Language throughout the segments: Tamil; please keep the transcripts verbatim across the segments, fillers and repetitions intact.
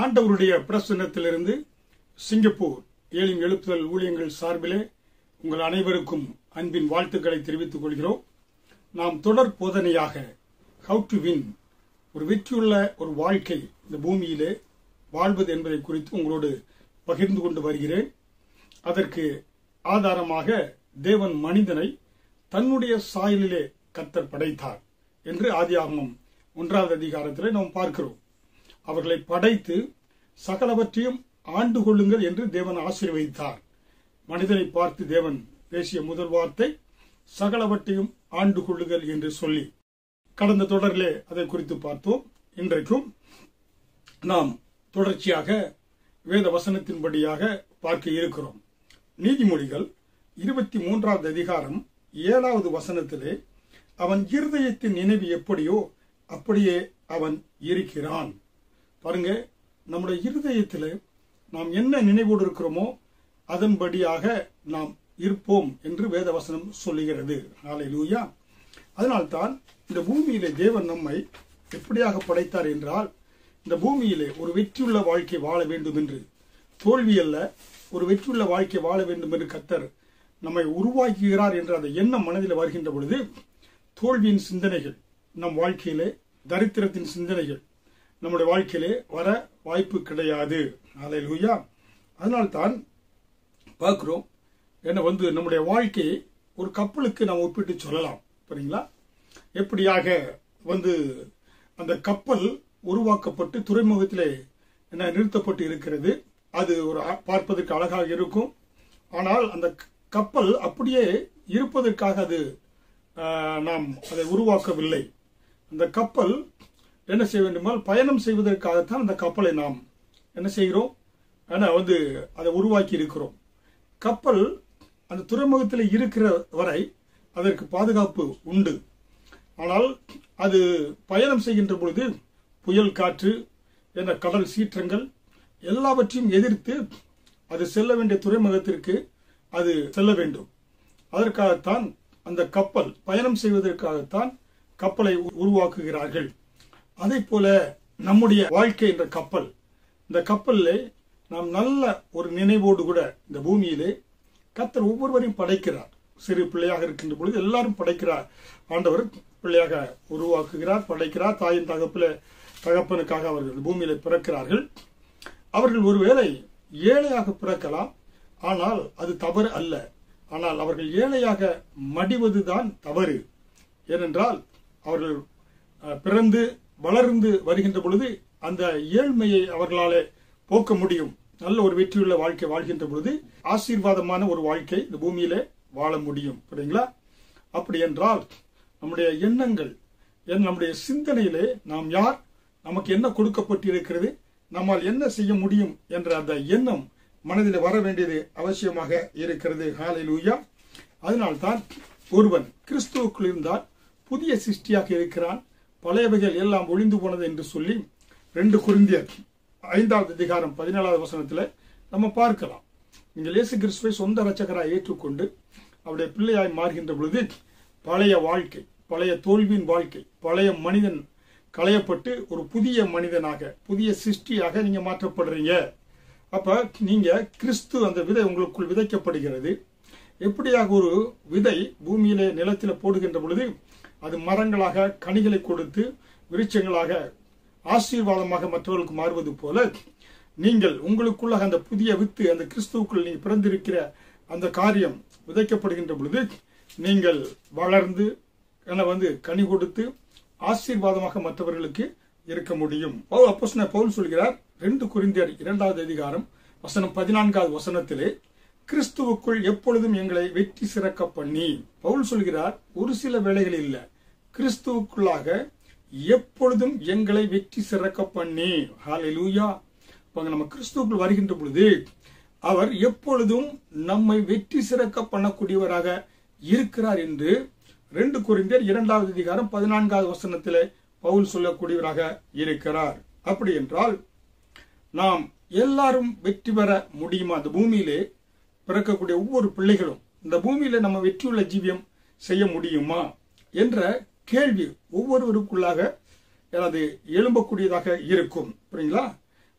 ஆண்டவருடைய பிரசன்னத்திலிருந்து சிங்கப்பூர் ஏலிம் எழுப்புதல் ஊழியங்கள் சார்பிலே உங்கள் அனைவருக்கும் அன்பின் வாழ்த்துக்களை தெரிவித்துக் கொள்கிறோம். நாம் தொடர் போதனையாக ஹவு டு வின், ஒரு வெற்றியுள்ள ஒரு வாழ்க்கை இந்த பூமியிலே வாழ்வது என்பதை குறித்து உங்களோடு பகிர்ந்து கொண்டு வருகிறேன். அதற்கு ஆதாரமாக தேவன் மனிதனை தன்னுடைய சாயலிலே கர்த்தர் படைத்தார் என்று ஆதியாகமம் ஒன்றாவது அதிகாரத்தில் நாம் பார்க்கிறோம். அவர்களை படைத்து சகலவற்றையும் ஆண்டு கொள்ளுங்கள் என்று தேவன் ஆசீர்வதித்தார். மனிதனை பார்த்து தேவன் பேசிய முதல் வார்த்தை சகலவற்றையும் ஆண்டு கொள்ளுங்கள் என்று சொல்லி, கடந்த தொடரிலே அதை குறித்து பார்த்தோம். இன்றைக்கும் நாம் தொடர்ச்சியாக வேத வசனத்தின்படியாக பார்க்க இருக்கிறோம். நீதிமொழிகள் இருபத்தி மூன்றாவது அதிகாரம் ஏழாவது வசனத்திலே அவன் இருதயத்தின் நினைவு எப்படியோ அப்படியே அவன் இருக்கிறான். பாருங்க, நம்முடைய இருதயத்தில் நாம் என்ன நினைவோடு இருக்கிறோமோ அதன்படியாக நாம் இருப்போம் என்று வேதவசனம் சொல்லுகிறது. ஹல்லேலூயா. அதனால்தான் இந்த பூமியிலே தேவன் நம்மை எப்படியாக படைத்தார் என்றால், இந்த பூமியிலே ஒரு வெற்றியுள்ள வாழ்க்கை வாழ வேண்டும் என்று, தோல்வி அல்ல, ஒரு வெற்றியுள்ள வாழ்க்கை வாழ வேண்டும் என்று கர்த்தர் நம்மை உருவாக்குகிறார் என்ற அந்த எண்ணம் மனதில் வருகின்ற பொழுது, தோல்வியின் சிந்தனைகள் நம் வாழ்க்கையிலே, தரித்திரத்தின் சிந்தனைகள் நம்முடைய வாழ்க்கையிலே வர வாய்ப்பு கிடையாது. ஹல்லேலூயா. அதனால்தான் பார்க்கிறோம், என்ன வந்து நம்முடைய வாழ்க்கையை ஒரு கப்பலுக்கு நாம் ஒப்பிட்டு சொல்லலாம். சரிங்களா? எப்படியாக வந்து அந்த கப்பல் உருவாக்கப்பட்டு துறைமுகத்திலே என்ன நிறுத்தப்பட்டு இருக்கிறது. அது ஒரு பார்ப்பதற்கு அழகாக இருக்கும். ஆனால் அந்த கப்பல் அப்படியே இருப்பதற்காக அது நாம் அதை உருவாக்கவில்லை. அந்த கப்பல் என்ன செய்ய வேண்டுமானால் பயணம் செய்வதற்காகத்தான் அந்த கப்பலை நாம் என்ன செய்கிறோம், வந்து அதை உருவாக்கி இருக்கிறோம். கப்பல் அந்த துறைமுகத்தில் இருக்கிற வரை அதற்கு பாதுகாப்பு உண்டு. ஆனால் அது பயணம் செய்கின்ற பொழுது புயல் காற்று என்ற கடல் சீற்றங்கள் எல்லாவற்றையும் எதிர்த்து அது செல்ல வேண்டிய துறைமுகத்திற்கு அது செல்ல வேண்டும். அதற்காகத்தான் அந்த கப்பல் பயணம் செய்வதற்காகத்தான் கப்பலை உருவாக்குகிறார்கள். அதே போல நம்முடைய வாழ்க்கை என்ற கப்பல், இந்த கப்பலிலே நாம் நல்ல ஒரு நினைவோடு கூட இந்த பூமியிலே கர்த்தர் ஒவ்வொருவரையும் படைக்கிறார். சிறு பிள்ளையாக இருக்கின்ற பொழுது எல்லாரும் படைக்கிறார். ஆண்டவர் பிள்ளையாக உருவாக்குகிறார், படைக்கிறார். தாயின் தகப்பில தகப்பனுக்காக அவர்கள் பூமியில பிறக்கிறார்கள். அவர்கள் ஒருவேளை ஏழையாக பிறக்கலாம், ஆனால் அது தவறு அல்ல. ஆனால் அவர்கள் ஏழையாக மடிவதுதான் தவறு. ஏனென்றால் அவர்கள் பிறந்து வளர்ந்து வருகின்ற பொழுது அந்த ஏழ்மையை அவர்களாலே போக்க முடியும். நல்ல ஒரு வெற்றியுள்ள வாழ்க்கை வாழ்கின்ற பொழுது ஆசீர்வாதமான ஒரு வாழ்க்கை இந்த பூமியிலே வாழ முடியும். புரியுங்களா? அப்படி என்றால் நம்முடைய எண்ணங்கள், நம்முடைய சிந்தனையிலே நாம் யார், நமக்கு என்ன கொடுக்கப்பட்டிருக்கிறது, நம்மால் என்ன செய்ய முடியும் என்ற அந்த எண்ணம் மனதில் வர வேண்டியது அவசியமாக இருக்கிறது. ஹல்லேலூயா. அதனால்தான் ஒருவன் கிறிஸ்துவுக்குள் இருந்தால் புதிய சிருஷ்டியாக இருக்கிறான், பழையவைகள் எல்லாம் ஒளிந்து போனது என்று சொல்லி ரெண்டு கொரிந்தியர் ஐந்தாவது அதிகாரம் பதினேழாவது வசனத்தில் நம்ம பார்க்கலாம். நீங்கள் இயேசு கிறிஸ்துவை சொந்த இரட்சகராய் ஏற்றுக்கொண்டு அவருடைய பிள்ளையாய் மாறுகின்ற பொழுது பழைய வாழ்க்கை, பழைய தோல்வியின் வாழ்க்கை, பழைய மனிதன் களையப்பட்டு ஒரு புதிய மனிதனாக, புதிய சிருஷ்டியாக நீங்க மாற்றப்படுறீங்க. அப்ப நீங்க கிறிஸ்து அந்த விதை உங்களுக்குள் விதைக்கப்படுகிறது. எப்படியாக ஒரு விதை பூமியிலே நிலத்தில போடுகின்ற பொழுது அது மரங்களாக கனிகளை கொடுத்து விருட்சங்களாக ஆசீர்வாதமாக மற்றவர்களுக்கு மாறுவது போல, நீங்கள் உங்களுக்குள்ளாக அந்த புதிய வித்து, அந்த கிறிஸ்துவுக்குள் நீங்க பிறந்திருக்கிற அந்த காரியம் விதைக்கப்படுகின்ற பொழுது நீங்கள் வளர்ந்து வந்து கனி கொடுத்து ஆசீர்வாதமாக மற்றவர்களுக்கு இருக்க முடியும். அப்போஸ்தலனாகிய பவுல் சொல்கிறார், ரெண்டு கொரிந்தியர் இரண்டாவது அதிகாரம் வசனம் பதினான்காவது வசனத்திலே, கிறிஸ்துவுக்குள் எப்பொழுதும் எங்களை வெற்றி சிறக்க பண்ணி. பவுல் சொல்கிறார், ஒரு சில வேளைகளில் இல்ல, கிறிஸ்துவுக்குள்ளாக எப்பொழுதும் எங்களை வெற்றி சிறக்க பண்ணி. ஹல்லேலூயா. நம்ம கிறிஸ்துவுக்குள் வருகின்ற பொழுது அவர் எப்பொழுதும் நம்மை வெற்றி சிறக்க பண்ணக்கூடியவராக இருக்கிறார் என்று ரெண்டு கொரிந்தியர் இரண்டாவது அதிகாரம் பதினான்காவது வசனத்திலே பவுல் சொல்லக்கூடியவராக இருக்கிறார். அப்படி என்றால் நாம் எல்லாரும் வெற்றி பெற முடியுமா? அந்த பூமியிலே பிறக்கக்கூடிய ஒவ்வொரு பிள்ளைகளும் இந்த பூமியில நம்ம வெற்றியுள்ள ஜீவியம் செய்ய முடியுமா என்ற கேள்வி ஒவ்வொருவருக்குள்ளாக அது எழும்பக்கூடியதாக இருக்கும். புரியுங்களா?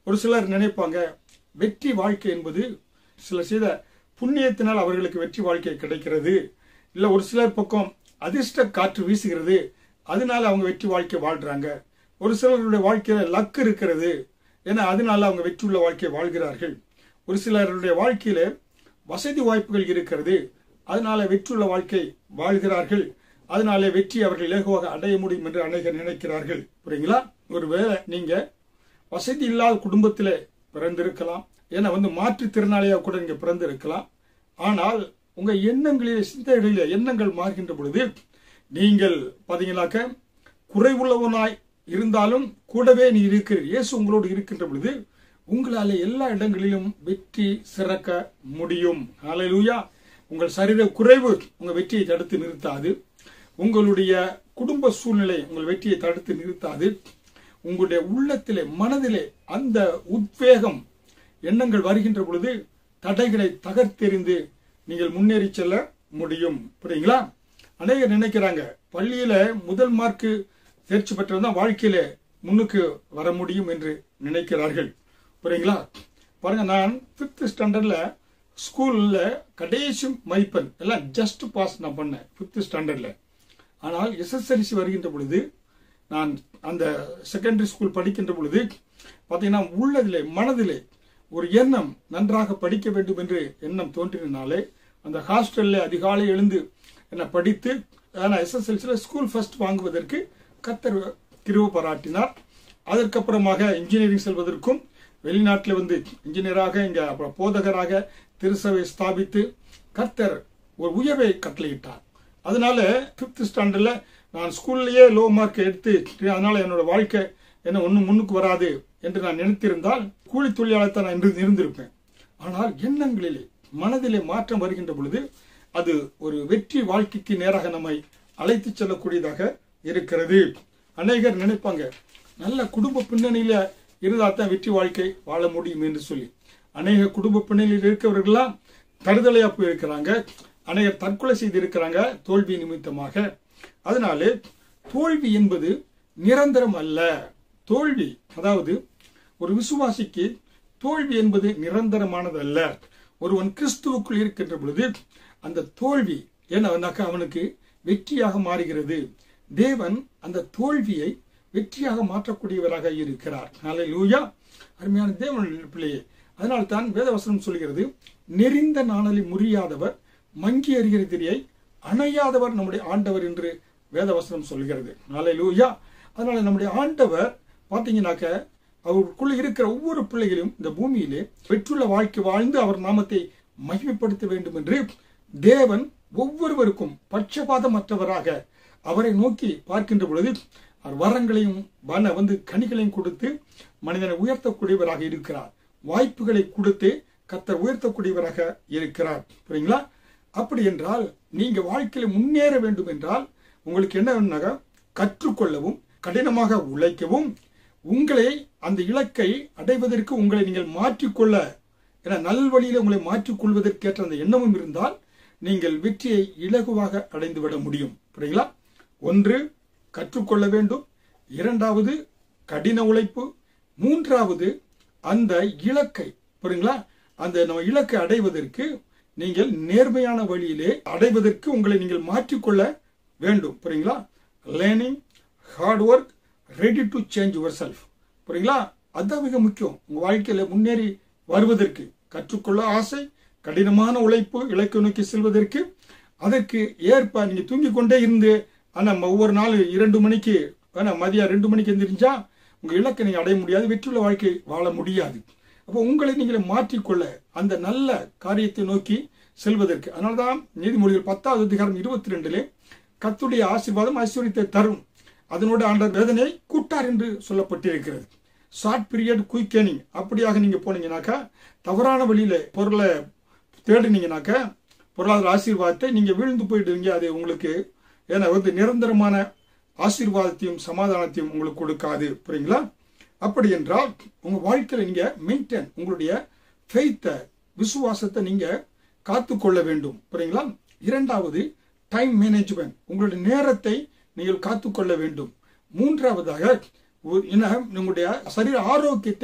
ஒரு சிலர் நினைப்பாங்க வெற்றி வாழ்க்கை என்பது சில செய்த புண்ணியத்தினால் அவர்களுக்கு வெற்றி வாழ்க்கை கிடைக்கிறது, இல்ல ஒரு சிலர் பக்கம் அதிர்ஷ்ட காற்று வீசுகிறது, அதனால அவங்க வெற்றி வாழ்க்கை வாழ்றாங்க. ஒரு சிலருடைய வாழ்க்கையில லக் இருக்கிறது, ஏன்னா அதனால அவங்க வெற்றியுள்ள வாழ்க்கை வாழ்கிறார்கள். ஒரு சிலருடைய வாழ்க்கையில வசதி வாய்ப்புகள் இருக்கிறது, அதனால வெற்றியுள்ள வாழ்க்கை வாழ்கிறார்கள். அதனால வெற்றி அவர்கள் இலகுவாக அடைய முடியும் என்று அநேகர் நினைக்கிறார்கள். புரியுங்களா? ஒருவேளை நீங்க வசதி இல்லாத குடும்பத்திலே பிறந்திருக்கலாம், ஏன்னா வந்து மாற்றுத்திறனாளியாக கூட நீங்க பிறந்திருக்கலாம். ஆனால் உங்க எண்ணங்களிலே சிந்தனைகளிலே எண்ணங்கள் மாறுகின்ற பொழுது நீங்கள் பாத்தீங்கன்னாக்க குறைவுள்ளவனாய் இருந்தாலும் கூடவே நீ இருக்கிற இயேசு உங்களோடு இருக்கின்ற பொழுது உங்களால எல்லா இடங்களிலும் வெற்றி சிறக்க முடியும். ஹல்லேலூயா. உங்கள் சரீர குறைவு உங்க வெற்றியை தடுத்து நிறுத்தாது. உங்களுடைய குடும்ப சூழ்நிலை உங்கள் வெற்றியை தடுத்து நிறுத்தாது. உங்களுடைய உள்ளத்திலே மனதிலே அந்த உத்வேகம் எண்ணங்கள் வருகின்ற பொழுது தடைகளை தகர்த்தெறிந்து நீங்கள் முன்னேறி செல்ல முடியும். புரியுங்களா? அநேகர் நினைக்கிறாங்க பள்ளியில முதல் மார்க்கு தேர்ச்சி பெற்றதான் வாழ்க்கையில முன்னுக்கு வர முடியும் என்று நினைக்கிறார்கள். புரியுங்களா? பாருங்க, நான் பிப்த் ஸ்டாண்டர்ட்ல ஸ்கூல்ல கடைசி மதிப்பெண் எல்லாம் ஜஸ்ட் பாஸ் நான் பண்ணேன் பிப்த் ஸ்டாண்டர்ட்ல. ஆனால் எஸ்எஸ்எல்சி வருகின்ற பொழுது நான் அந்த செகண்டரி ஸ்கூல் படிக்கின்ற பொழுது பாத்தீங்கன்னா உள்ளதிலே மனதிலே ஒரு எண்ணம் நன்றாக படிக்க வேண்டும் என்று எண்ணம் தோன்றினாலே அந்த ஹாஸ்டல்ல அதிகாலை எழுந்து என்ன படித்து எஸ்எஸ்எல்சியில ஸ்கூல் ஃபர்ஸ்ட் வாங்குவதற்கு கர்த்தர் கிருபை பாராட்டினார். அதற்கப்புறமாக இன்ஜினியரிங் செல்வதற்கும் வெளிநாட்டில் வந்து இன்ஜினியராக இங்க அப்புறம் போதகராக திருசபை ஸ்தாபித்து கர்த்தர் ஒரு உயர்வை கட்டளையிட்டார். அதனால பிப்த் ஸ்டாண்டர்ட்ல நான் ஸ்கூல்லயே லோ மார்க் எடுத்து அதனால என்னோட வாழ்க்கை என்ன ஒன்னும் முன்னுக்கு வராது என்று நான் நினைத்திருந்தால் கூலி தொழிலாளர் தான் நான் இருந்திருப்பேன். ஆனால் எண்ணங்களிலே மனதிலே மாற்றம் வருகின்ற பொழுது அது ஒரு வெற்றி வாழ்க்கைக்கு நேராக நம்மை அழைத்து செல்லக்கூடியதாக இருக்கிறது. அநேகர் நினைப்பாங்க நல்ல குடும்ப பின்னணியில இருந்தால்தான் வெற்றி வாழ்க்கை வாழ முடியும் என்று சொல்லி. அநேக குடும்ப பின்னணியில் இருக்கிறவர்கள்லாம் தருதலையா போயிருக்கிறாங்க, அநேகர் தற்கொலை செய்து இருக்கிறாங்க தோல்வி நிமித்தமாக. அதனாலே தோல்வி என்பது நிரந்தரம் அல்ல. தோல்வி அதாவது ஒரு விசுவாசிக்கு தோல்வி என்பது நிரந்தரமானது அல்ல. ஒருவன் கிறிஸ்துவுக்குள் இருக்கின்ற பொழுது அந்த தோல்வி என்னன்னாக்கா அவனுக்கு வெற்றியாக மாறுகிறது. தேவன் அந்த தோல்வியை வெற்றியாக மாற்றக்கூடியவராக இருக்கிறார். ஹல்லேலூயா. அருமையான தேவன் பிள்ளையே, அதனால் தான் வேதவசனம் சொல்கிறது, நெறிந்த நாணலை முறியாதவர் மங்கி அறிகிற திரியை அணையாதவர் நம்முடைய ஆண்டவர் என்று வேதவசனம் சொல்கிறது. ஹல்லேலூயா. அதனால நம்முடைய ஆண்டவர் பாத்தீங்கன்னாக்க அவருக்குள்ள இருக்கிற ஒவ்வொரு பிள்ளைகளையும் இந்த பூமியிலே வெற்றுள்ள வாழ்க்கை வாழ்ந்து அவர் நாமத்தை மகிமைப்படுத்த வேண்டும் என்று தேவன் ஒவ்வொருவருக்கும் பட்சபாதமற்றவராக அவரை நோக்கி பார்க்கின்ற பொழுது அவர் வரங்களையும் வன வந்து கனிகளையும் கொடுத்து மனிதனை உயர்த்தக்கூடியவராக இருக்கிறார். வாய்ப்புகளை கொடுத்து கர்த்தர் உயர்த்தக்கூடியவராக இருக்கிறார். புரியுங்களா? அப்படி என்றால் நீங்க வாழ்க்கையில முன்னேற வேண்டும் என்றால் உங்களுக்கு என்ன வேணும்னாக கற்றுக்கொள்ளவும் கடினமாக உழைக்கவும் உங்களை அந்த இலக்கை அடைவதற்கு உங்களை நீங்கள் மாற்றிக்கொள்ள என நல்வழியில உங்களை மாற்றிக்கொள்வதற்கேற்ற அந்த எண்ணமும் இருந்தால் நீங்கள் வெற்றியை இலகுவாக அடைந்துவிட முடியும். புரியுங்களா? ஒன்று கற்றுக்கொள்ள வேண்டும், இரண்டாவது கடின உழைப்பு, மூன்றாவது அந்த இலக்கை புரியுங்களா அந்த நம்ம இலக்கை அடைவதற்கு நீங்கள் நேர்மையான வழியிலே அடைவதற்கு உங்களை நீங்கள் மாற்றிக்கொள்ள வேண்டும். புரியுங்களா? Learning, hard work, ready to change yourself. புரியுங்களா? அதுதான் மிக முக்கியம். உங்க வாழ்க்கையில முன்னேறி வருவதற்கு கற்றுக்கொள்ள ஆசை, கடினமான உழைப்பு, இலக்கை நோக்கி செல்வதற்கு அதற்கு ஏற்ப நீங்க தூங்கிக் கொண்டே இருந்து ஆனா ஒவ்வொரு நாள் இரண்டு மணிக்கு மதியம் ரெண்டு மணிக்கு எந்திரிஞ்சா உங்க இலக்கை நீங்க அடைய முடியாது, வெற்றியுள்ள வாழ்க்கை வாழ முடியாது. அப்போ உங்களை நீங்களை மாற்றிக்கொள்ள அந்த நல்ல காரியத்தை நோக்கி செல்வதற்கு அதனால்தான் நீதிமொழிகள் பத்தாவது அதிகாரம் இருபத்தி ரெண்டுலே கர்த்தருடைய ஆசீர்வாதம் ஐஸ்வர்யத்தை தரும், அதனோட ஆண்டவர் வேதனை கூட்டார் என்று சொல்லப்பட்டிருக்கிறது. ஷார்ட் பீரியட் குயிக் ஏர்னிங் அப்படியாக நீங்க போனீங்கன்னாக்கா தவறான வழியில பொருளை தேடினீங்கன்னாக்கா பொருளாதார ஆசீர்வாதத்தை நீங்க வீழ்ந்து போயிடுவீங்க. அது உங்களுக்கு ஏன்னா வந்து நிரந்தரமான ஆசீர்வாதத்தையும் சமாதானத்தையும் உங்களுக்கு கொடுக்காது. புரியுங்களா? அப்படி என்றால் உங்க வாழ்க்கையில நீங்க மெயின்டைன் உங்களுடைய ஃபெய்த்தை விசுவாசத்தை நீங்க காத்துக்கொள்ள வேண்டும். புரியுங்களா? இரண்டாவது டைம் மேனேஜ்மெண்ட், உங்களுடைய நேரத்தை நீங்கள் காத்துக்கொள்ள வேண்டும். மூன்றாவதாக உங்களுடைய சரீர ஆரோக்கியத்தை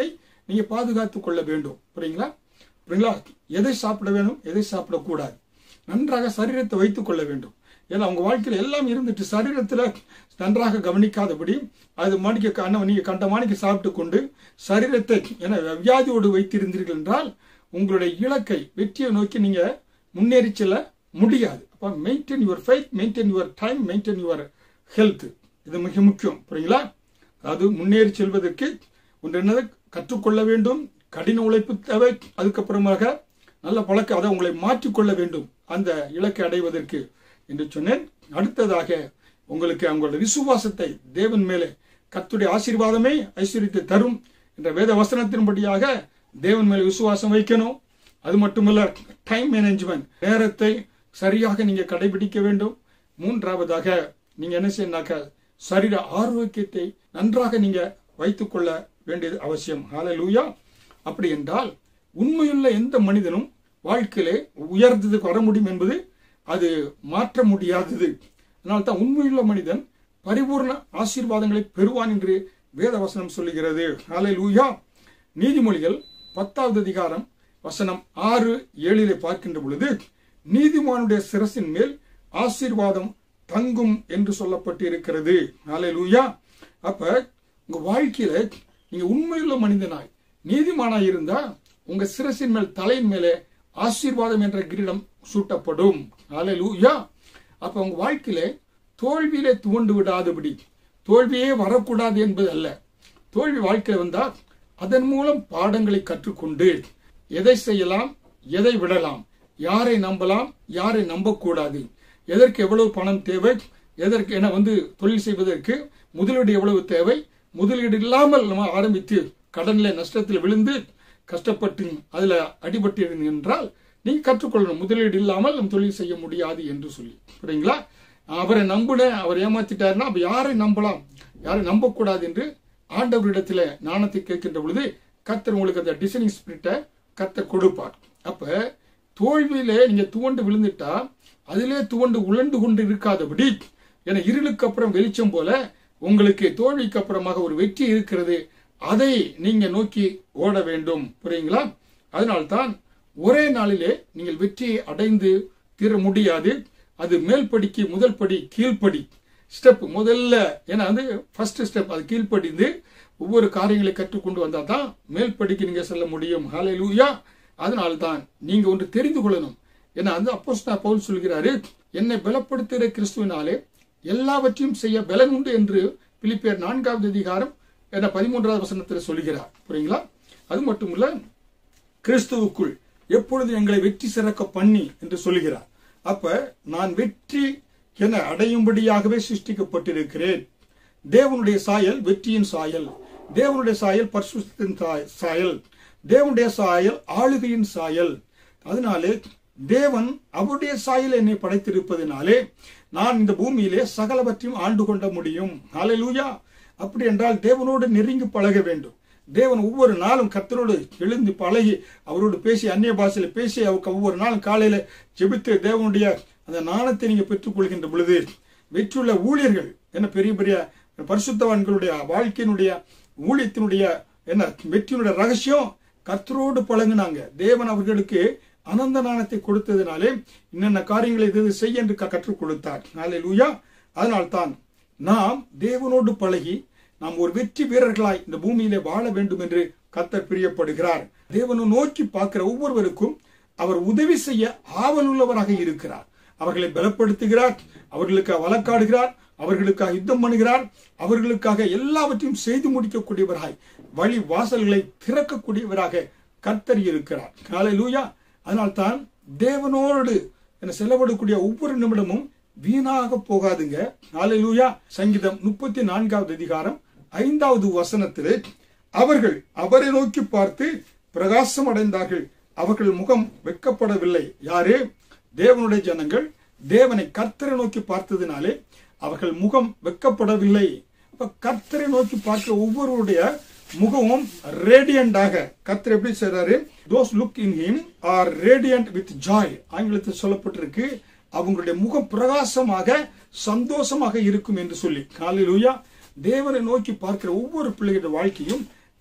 நீங்க பாதுகாத்துக் கொள்ள வேண்டும். புரியுங்களா? புரியுங்களா? எதை சாப்பிட வேணும், எதை சாப்பிடக்கூடாது, நன்றாக சரீரத்தை வைத்துக் கொள்ள வேண்டும். ஏன்னா உங்க வாழ்க்கையில எல்லாம் இருந்துட்டு சரீரத்துல நன்றாக கவனிக்காதபடி அது மாணிக்க நீங்க கண்ட மாணிக்க சாப்பிட்டு கொண்டு சரீரத்தை என வியாதியோடு வைத்திருந்தீர்கள் என்றால் உங்களுடைய இலக்கை வெற்றியை நோக்கி நீங்க முன்னேறி செல்ல முடியாது. அப்ப maintain your faith, maintain your time, maintain your health. இது மிக முக்கியம். புரியுங்களா? அது முன்னேறி செல்வதற்கு ஒன்று என்னது கற்றுக்கொள்ள வேண்டும், கடின உழைப்பு தேவை. அதுக்கப்புறமாக நல்ல பழக்கம் அதை உங்களை மாற்றிக்கொள்ள வேண்டும் அந்த இலக்கை அடைவதற்கு என்று சொன்னேன். அடுத்ததாக உங்களுக்கு அவங்களுடைய விசுவாசத்தை தேவன் மேலே கர்த்தருடைய ஆசீர்வாதமே ஐஸ்வர்யத்தை தரும் என்ற வேத வசனத்தின்படியாக தேவன் மேலே விசுவாசம் வைக்கணும். அது மட்டுமல்ல, டைம் மேனேஜ்மெண்ட், நேரத்தை சரியாக நீங்க கடைபிடிக்க வேண்டும். மூன்றாவதாக நீங்க என்ன செய்யணாக்க சரீர ஆரோக்கியத்தை நன்றாக நீங்க வைத்துக் கொள்ள வேண்டியது அவசியம். ஹல்லேலூயா. அப்படி என்றால் உண்மையுள்ள எந்த மனிதனும் வாழ்க்கையிலே உயர்ந்ததுக்கு வர முடியும் என்பது அது மாற்ற முடியாதது. அதனால்தான் உண்மையுள்ள மனிதன் பரிபூர்ண ஆசீர்வாதங்களை பெறுவான் என்று வேத வசனம் சொல்லுகிறது. ஹல்லேலூயா. நீதிமொழிகள் பத்தாவது அதிகாரம் வசனம் ஆறு ஏழிலே பார்க்கின்ற பொழுது நீதிமானுடைய சிரசின் மேல் ஆசீர்வாதம் தங்கும் என்று சொல்லப்பட்டு இருக்கிறது. ஹல்லேலூயா. அப்ப உங்க வாழ்க்கையில நீங்க உண்மையுள்ள மனிதனாய் நீதிமானாய் இருந்தா உங்க சிரசின் மேல் தலையின் மேலே ஆசீர்வாதம் என்ற கிரீடம் சூட்டப்படும். ஹல்லேலூயா. அப்ப உங்க வாழ்க்கையில தோல்வியிலே துவண்டு விடாதபடி, தோல்வியே வரக்கூடாது என்பது அல்ல. தோல்வி வாழ்க்கையில வந்தா அதன் மூலம் பாடங்களை கற்றுக்கொண்டு எதை செய்யலாம், எதை விடலாம், யாரை நம்பலாம், யாரை நம்பக்கூடாது, எதற்கு எவ்வளவு பணம் தேவை, எதற்கு என வந்து தொழில் செய்வதற்கு முதலீடு எவ்வளவு தேவை, முதலீடு இல்லாமல் நம்ம ஆரம்பித்து கடன்ல நஷ்டத்தில் விழுந்து கஷ்டப்பட்டு அதுல அடிபட்டு என்றால் நீங்க கற்றுக்கொள்ளணும். முதலீடு இல்லாமல் நம்ம தொழில் செய்ய முடியாது என்று சொல்லி. புரியுங்களா? அவரை நம்புன அவர் ஏமாத்திட்டாருன்னா அப்ப யாரை நம்பலாம், யாரை நம்பக்கூடாது என்று ஆண்டவரிடத்துல ஞானத்தை கேட்கின்ற பொழுது கர்த்தர் உங்களுக்கு அந்த டிசைனிங் ஸ்பிரிட்டை கர்த்தர் கொடுப்பார். அப்ப தோல்வியிலே நீங்க துவண்டு விழுந்துட்டா அதிலே துவண்டு உழண்டு கொண்டு இருக்காதபடி, என இருளுக்கு அப்புறம் வெளிச்சம் போல உங்களுக்கு தோல்விக்கு அப்புறமாக ஒரு வெற்றி இருக்கிறது, அதை நீங்க நோக்கி ஓட வேண்டும். புரியுங்களா? அதனால்தான் ஒரே நாளிலே நீங்கள் வெற்றியை அடைந்து தீர முடியாது. அது மேல் படிக்கு முதல் படி, கீழ்ப்படி ஸ்டெப் முதல்ல. ஏன்னா வந்து ஃபர்ஸ்ட் ஸ்டெப் அது கீழ்ப்படிந்து ஒவ்வொரு காரியங்களை கற்றுக்கொண்டு வந்தா தான் மேல் படிக்கு நீங்க செல்ல முடியும். ஹல்லேலூயா. அதனால்தான் நீங்க ஒன்று தெரிந்து கொள்ளணும். ஏன்னா அந்த அப்போஸ்தலன் பவுல் சொல்கிறாரு, என்னை பலப்படுத்துகிற கிறிஸ்துவினாலே எல்லாவற்றையும் செய்ய பலன் உண்டு என்று பிலிப்பியர் நான்காவது அதிகாரம் என பதிமூன்றாவது வசனத்தில் சொல்கிறார். புரியுங்களா? அது மட்டுமல்ல, கிறிஸ்துவுக்குள் எப்பொழுது எங்களை வெற்றி சிறக்க பண்ணி என்று சொல்லுகிறார். அப்ப நான் வெற்றி என அடையும்படியாகவே சிருஷ்டிக்கப்பட்டிருக்கிறேன். தேவனுடைய சாயல் வெற்றியின் சாயல், தேவனுடைய சாயல் பரிசுத்தத்தின் சாயல், தேவனுடைய சாயல் ஆளுகையின் சாயல். அதனாலே தேவன் அவருடைய சாயல் என்னை படைத்திருப்பதினாலே நான் இந்த பூமியிலே சகலவற்றையும் ஆண்டு கொள்ள முடியும். ஹல்லேலூயா. அப்படி என்றால் தேவனோடு நெருங்கி பழக வேண்டும். தேவன் ஒவ்வொரு நாளும் கர்த்தரோடு எழுந்து பழகி அவரோடு பேசி அந்நிய பாஷையில பேசி அவருக்கு ஒவ்வொரு நாளும் காலையில ஜெபித்து தேவனுடைய அந்த ஞானத்தை நீங்க பெற்றுக் கொள்கின்ற பொழுது வெற்றியுள்ள ஊழியர்கள் என்ன பெரிய பெரிய பரிசுத்தவான்களுடைய வாழ்க்கையினுடைய ஊழியத்தினுடைய என்ன வெற்றியினுடைய ரகசியம் கர்த்தரோடு பழங்கினாங்க. தேவன் அவர்களுக்கு அனந்த ஞானத்தை கொடுத்ததினாலே இன்னென்ன காரியங்களை இது செய்ய என்று கற்றுக் கொடுத்தார். ஹல்லேலூயா. அதனால்தான் நாம் தேவனோடு பழகி நாம் ஒரு வெற்றி வீரர்களாய் இந்த பூமியிலே வாழ வேண்டும் என்று கர்த்தர் பிரியப்படுகிறார். தேவனை நோக்கி பார்க்கிற ஒவ்வொருவருக்கும் அவர் உதவி செய்ய ஆவலுள்ளவராக இருக்கிறார். அவர்களை பலப்படுத்துகிறார், அவர்களுக்கு வழக்காடுகிறார், அவர்களுக்காக யுத்தம் பண்ணுகிறார், அவர்களுக்காக எல்லாவற்றையும் செய்து முடிக்கக்கூடியவராய் வழி வாசல்களை திறக்கக்கூடியவராக கர்த்தர் இருக்கிறார். ஹல்லேலூயா. அதனால்தான் தேவனோடு என செலவிடக்கூடிய ஒவ்வொரு நிமிடமும் வீணாக போகாதுங்க. ஹல்லேலூயா. சங்கீதம் முப்பத்தி நான்காவது அதிகாரம் ஐந்தாவது வசனத்திலே அவர்கள் அவரை நோக்கி பார்த்து பிரகாசம் அடைந்தார்கள், அவர்கள் முகம் வெட்கப்படவில்லை. யாரு? தேவனுடைய ஜனங்கள் தேவனை கர்த்தரை நோக்கி பார்த்ததினாலே அவர்கள் முகம் வெட்கப்படவில்லை. அப்ப கர்த்தரை நோக்கி பார்க்கிற ஒவ்வொருவருடைய முகமும் ரேடியண்டாக கர்த்தர் எப்படி செய்றாரு? those look in him are radiant with joy. ஆங்கிலத்தில் சொல்லப்பட்டிருக்கு, அவங்களுடைய முகம் பிரகாசமாக சந்தோஷமாக இருக்கும் என்று சொல்லி. ஹல்லேலூயா. தேவனை நோக்கி பார்க்கிற ஒவ்வொரு பிள்ளைகளுடைய வாழ்க்கையும்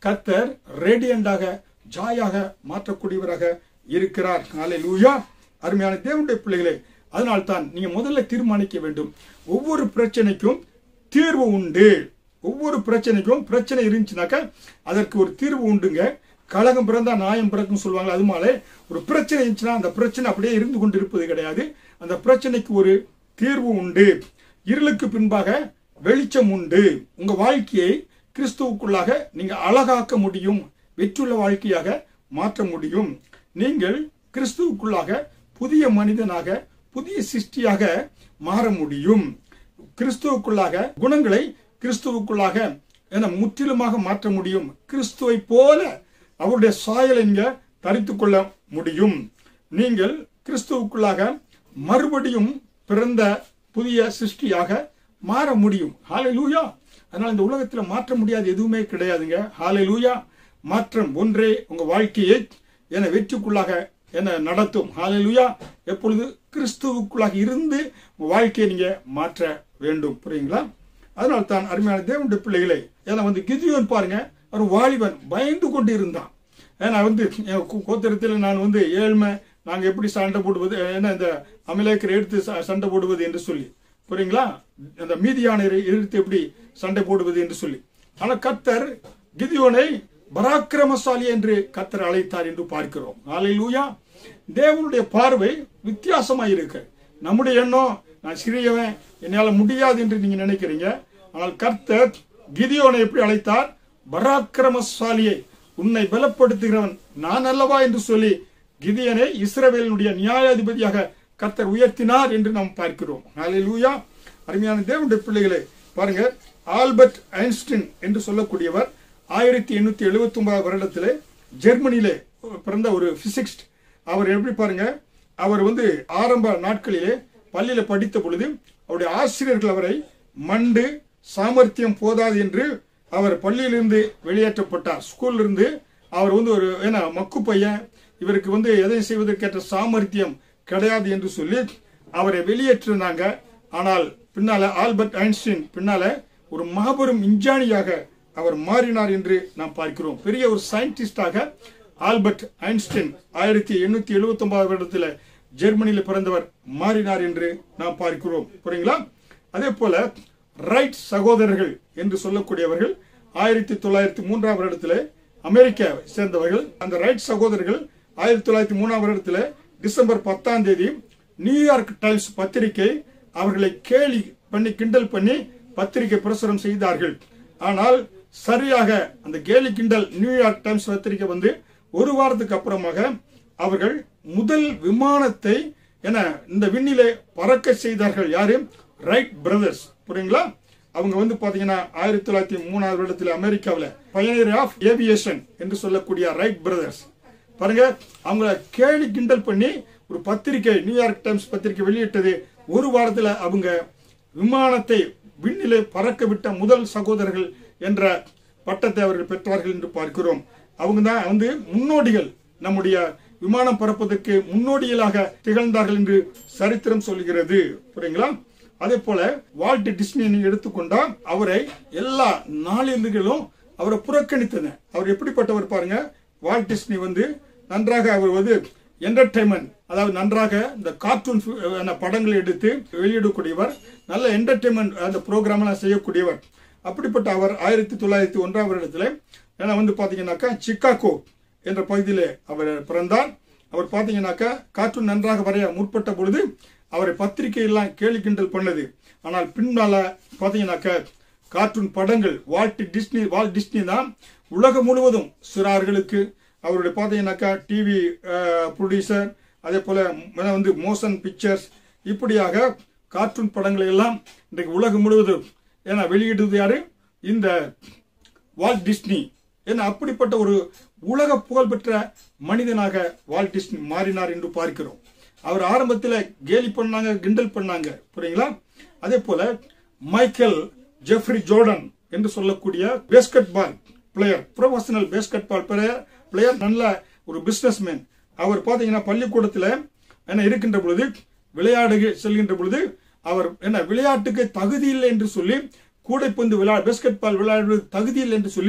கர்த்தர் ரேடியண்டாக ஜாயாக மாற்றக்கூடியவராக இருக்கிறார். ஹல்லேலூயா. அருமையான தேவனுடைய பிள்ளைகளே, அதனால் தான் நீங்க முதல்ல தீர்மானிக்க வேண்டும். ஒவ்வொரு பிரச்சனைக்கும் தீர்வு உண்டு. ஒவ்வொரு பிரச்சனைக்கும் பிரச்சனை இருந்துச்சுனாக்க அதற்கு ஒரு தீர்வு உண்டுங்க. கலகம் பிறந்தா நியாயம் பிறக்கும் சொல்லுவாங்க. அது மாதிரி ஒரு பிரச்சனை இருந்துச்சுன்னா அந்த பிரச்சனை அப்படியே இருந்து கொண்டு இருப்பது கிடையாது. அந்த பிரச்சனைக்கு ஒரு தீர்வு உண்டு. இருளுக்கு பின்பாக வெளிச்சம் உண்டு. உங்க வாழ்க்கையை கிறிஸ்துவுக்குள்ளாக நீங்க அழகாக்க முடியும். வெற்றுள்ள வாழ்க்கையாக மாற்ற முடியும். நீங்கள் கிறிஸ்துவுக்குள்ளாக புதிய மனிதனாக புதிய சிருஷ்டியாக மாற முடியும். கிறிஸ்துவுக்குள்ளாக குணங்களை கிறிஸ்துவுக்குள்ளாக என முற்றிலுமாக மாற்ற முடியும். கிறிஸ்துவை போல அவருடைய சாயலை நீங்க தரித்துக் கொள்ள முடியும். நீங்கள் கிறிஸ்துவுக்குள்ளாக மறுபடியும் பிறந்த புதிய சிருஷ்டியாக மாற முடியும். ஹல்லேலூயா. அதனால இந்த உலகத்துல மாற்ற முடியாது எதுவுமே கிடையாதுங்க. ஹல்லேலூயா. மாற்றம் ஒன்றே உங்க வாழ்க்கையை என வெற்றிக்குள்ளாக என நடத்தும். ஹல்லேலூயா. எப்பொழுது கிறிஸ்துவுக்குள்ளாக இருந்து உங்க வாழ்க்கையை நீங்க மாற்ற வேண்டும். புரியுங்களா? அதனால தான் அருமையான தேவனுடைய பிள்ளைகளை, ஏன்னா வந்து கிதியோன் பாருங்க, ஒரு வாலிபன் பயந்து கொண்டு இருந்தான். ஏன்னா வந்து கோத்திரத்தில் நான் வந்து ஏழ்மை, நாங்க எப்படி சண்டை போடுவது, ஏன்னா இந்த அமலேக்கரை எடுத்து சண்டை போடுவது என்று சொல்லி, புரியுங்களா? அந்த மீதியானரை எதிர்த்து எப்படி சண்டை போடுவது என்று சொல்லி. ஆனா கர்த்தர் கிதியோனை பராக்கிரமசாலி என்று கர்த்தர் அழைத்தார் என்று பார்க்கிறோம். ஹல்லேலூயா. தேவனுடைய பார்வை வித்தியாசமாக இருக்கு. நம்முடைய எண்ணம், நான் சிறியவன், என்னால முடியாது என்று நீங்க நினைக்கிறீங்க. ஆனால் கர்த்தர் கிதியோனை எப்படி அழைத்தார்? பராக்கிரமசாலியை, உன்னை பலப்படுத்துகிறவன் நான் அல்லவா என்று சொல்லி கிதியோனை இஸ்ரவேலினுடைய நியாயாதிபதியாக கர்த்தர் உயர்த்தினார் என்று நாம் பார்க்கிறோம். ஹல்லேலூயா. அருமையான தேவனுடைய பிள்ளைகளை பாருங்க, ஆல்பர்ட் ஐன்ஸ்டீன் என்று சொல்லக்கூடியவர் ஆயிரத்தி எண்ணூத்தி எழுபத்தி ஒன்பதாம் வருடத்திலே ஜெர்மனியிலே பிறந்த ஒரு பிசிக்ஸ்ட். அவர் எப்படி பாருங்க, அவர் வந்து ஆரம்ப நாட்களிலே பள்ளியில படித்த பொழுது அவருடைய ஆசிரியர்கள் அவரை மண்டு சாமர்த்தியம் போதாது என்று அவர் பள்ளியிலிருந்து வெளியேற்றப்பட்டார். ஸ்கூல்ல இருந்து அவர் வந்து ஒரு ஏன்னா மக்கு பையன், இவருக்கு வந்து எதை செய்வதற்கேற்ற சாமர்த்தியம் கிடையாது என்று சொல்லி அவரை வெளியேற்றினாங்க. ஆனால் பின்னால ஆல்பர்ட் ஐன்ஸ்டீன் பின்னால ஒரு மாபெரும் விஞ்ஞானியாக அவர் மாறினார் என்று நாம் பார்க்கிறோம். பெரிய ஒரு சயின்டிஸ்டாக ஆல்பர்ட் ஐன்ஸ்டீன் ஆயிரத்தி எண்ணூத்தி எழுபத்தி ஒன்பதாம் வருடத்தில் ஜெர்மனியில் பிறந்தவர் மாறினார் என்று நாம் பார்க்கிறோம். புரியுங்களா? அதே போல ரைட் சகோதரர்கள் என்று சொல்லக்கூடியவர்கள் ஆயிரத்தி தொள்ளாயிரத்தி மூன்றாம் வருடத்தில் அமெரிக்காவை சேர்ந்தவர்கள். அந்த ரைட் சகோதரர்கள் ஆயிரத்தி தொள்ளாயிரத்தி மூணாம் வருடத்தில் டிசம்பர் பத்தாம் தேதி நியூயார்க் டைம்ஸ் பத்திரிகை அவர்களை கேலி பண்ணி கிண்டல் பண்ணி பத்திரிகை பிரசுரம் செய்தார்கள். ஆனால் சரியாக அந்த கேலி கிண்டல் நியூயார்க் டைம்ஸ் பத்திரிகை வந்து ஒரு வாரத்துக்கு அப்புறமாக அவர்கள் முதல் விமானத்தை என இந்த விண்ணிலே பறக்க செய்தார்கள். யாரு? Wright brothers. புரியுங்களா? அவங்க வந்து பாத்தீங்கன்னா ஆயிரத்தி தொள்ளாயிரத்தி மூணாவது வருடத்தில் அமெரிக்காவில் பயனியர் ஆஃப் ஏவியேஷன் என்று சொல்லக்கூடிய ரைட் பிரதர்ஸ் பாருங்க, அவங்கள கேலி கிண்டல் பண்ணி ஒரு பத்திரிகை நியூயார்க் டைம்ஸ் பத்திரிகை வெளியிட்டது. ஒரு வாரத்தில் அவங்க விமானத்தை விண்ணிலே பறக்க விட்ட முதல் சகோதரர்கள் என்ற பட்டத்தை அவர்கள் பெற்றார்கள் என்று பார்க்கிறோம். அவங்க தான் வந்து முன்னோடிகள், நம்முடைய விமானம் பறப்பதற்கு முன்னோடிகளாக திகழ்ந்தார்கள் என்று சரித்திரம் சொல்கிறது. புரியுங்களா? அதே போல வால்ட் டிஸ்னியை நீங்க எடுத்துக்கொண்டா அவரை எல்லா நாளிதழ்களும் அவரை புறக்கணித்தன. அவர் எப்படிப்பட்டவர் பாருங்க. வால்ட் டிஸ்னி வந்து நன்றாக அவர் வந்து என்டர்டைன்மெண்ட், அதாவது நன்றாக இந்த கார்ட்டூன் படங்களை எடுத்து வெளியிடக்கூடியவர், நல்ல என்டர்டைன்மெண்ட் அந்த ப்ரோக்ராம் எல்லாம் செய்யக்கூடியவர். அப்படிப்பட்ட அவர் ஆயிரத்தி தொள்ளாயிரத்தி ஒன்றாம் வருடத்தில் ஏன்னா வந்து பாத்தீங்கன்னாக்கா சிக்காகோ என்ற பகுதியிலே அவர் பிறந்தார். அவர் பாத்தீங்கன்னாக்கா கார்ட்டூன் நன்றாக வரைய முற்பட்ட பொழுது அவரை பத்திரிகை எல்லாம் கேலி கிண்டல் பண்ணது. ஆனால் பின்னால பாத்தீங்கன்னாக்கா கார்ட்டூன் படங்கள் வால்ட் டிஸ்னி வால்ட் டிஸ்னி தான் உலகம் முழுவதும் சிறார்களுக்கு அவருடைய பாத்தீங்கன்னாக்கா டிவி ப்ரொடியூசர், அதே போல வந்து மோஷன் பிக்சர்ஸ், இப்படியாக கார்ட்டூன் படங்களை எல்லாம் இன்றைக்கு உலகம் முழுவதும் ஏன்னா வெளியிடுவது யாரு? இந்த வால்ட் டிஸ்னி. ஏன்னா அப்படிப்பட்ட ஒரு உலக புகழ்பெற்ற மனிதனாக வால்ட் டிஸ்னி மாறினார் என்று பார்க்கிறோம். அவர் ஆரம்பத்தில் கேலி பண்ணாங்க, கிண்டல் பண்ணாங்க. புரியுங்களா? அதே போல மைக்கேல் ஜெஃப்ரி ஜோர்டன் என்று சொல்லக்கூடிய basketball player, professional basketball player player நல்ல ஒரு பிசினஸ் மேன். அவர் பாத்தீங்கன்னா பள்ளிக்கூடத்தில் என்ன இருக்கின்ற பொழுது விளையாடு செல்கின்ற பொழுது அவர் என்ன விளையாட்டுக்கு தகுதி இல்லை என்று சொல்லி, கூடைப்பந்து விளையாடு பேஸ்கெட் பால் விளையாடுவது தகுதி இல்லை என்று சொல்லி